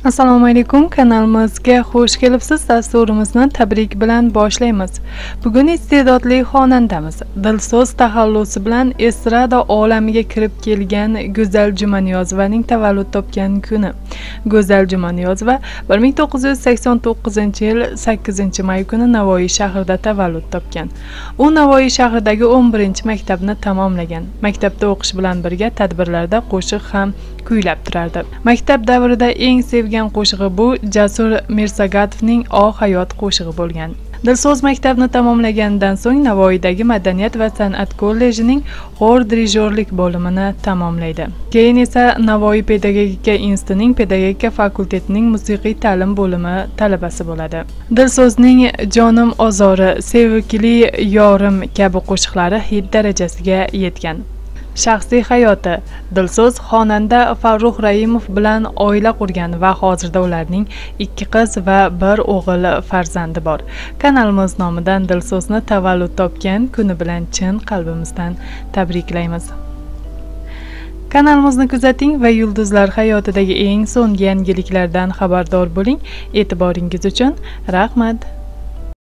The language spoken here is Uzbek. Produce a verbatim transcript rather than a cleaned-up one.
Assalomu alaykum, kanalimizga xush kelibsiz. Dasturimizni tabrik bilan boshlaymiz. Bugun iste'dodli xonandamiz Dilso'z taxallusi bilan estrada olamiga kirib kelgan Go'zal Jumaniyozovaning tavallud topgan kuni. Go'zal Jumaniyozova bir ming to'qqiz yuz sakson to'qqizinchi yil sakkizinchi may kuni Navoiy shahrida tavallud topgan. U Navoiy shahridagi o'n birinchi maktabni tamomlagan. Maktabda o'qish bilan birga tadbirlarda qo'shiq ham kuylab turardi. Maktab davrida eng sevgan qo'shig'i bu Jasur Mirsagatovning O hayot qo'shig'i bo'lgan. Dilso'z maktabni tamomlaganidan so'ng Navoiydagi Madaniyat va san'at kollejining xor dirijorlik bo'limini tamomlaydi. Keyin esa Navoiy pedagogika institutining pedagogika fakultetining musiqiy ta'lim bo'limi talabasi bo'ladi. Dilso'zning Jonim ozori, Sevgili yorim kabi qo'shiqlari hit darajasiga yetgan. Shaxsiy hayoti. Dilso'z xonanda Farruh Raimov bilan oila qurgan va hozirda ularning ikki qiz va bir o'g'il farzandi bor. Kanalimiz nomidan Dilso'zni tavallud topgan kuni bilan chin qalbimizdan tabriklaymiz. Kanalimizni kuzating va yulduzlar hayotidagi eng so'nggi yangiliklardan xabardor bo'ling. E'tiboringiz uchun rahmat.